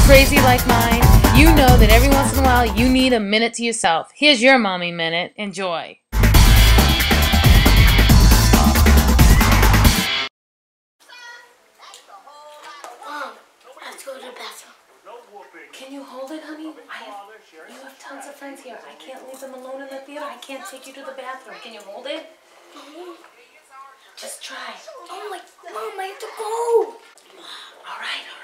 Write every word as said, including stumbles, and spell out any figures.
crazy like mine, you know that every once in a while you need a minute to yourself. Here's your mommy minute. Enjoy. Mom, let's go to the bathroom. Can you hold it, honey? I have, you have tons of friends here. I can't leave them alone in the theater. I can't take you to the bathroom. Can you hold it? No. Just try. Oh my, Mom, I have to go. All right, all right.